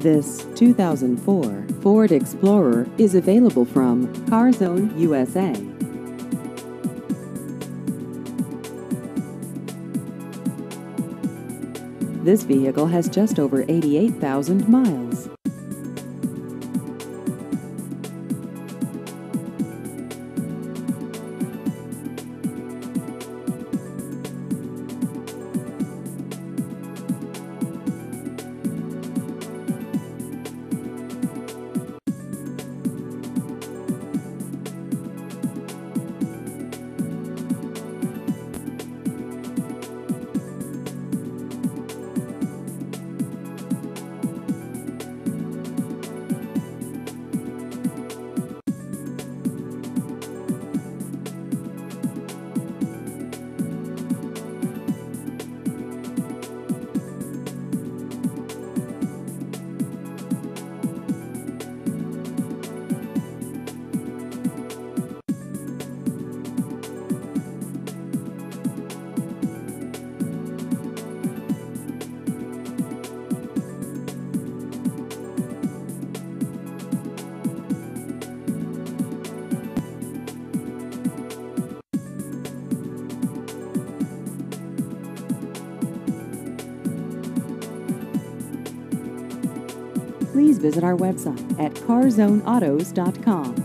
This 2004 Ford Explorer is available from CarZone USA. This vehicle has just over 88,000 miles. Please visit our website at carzoneautos.com.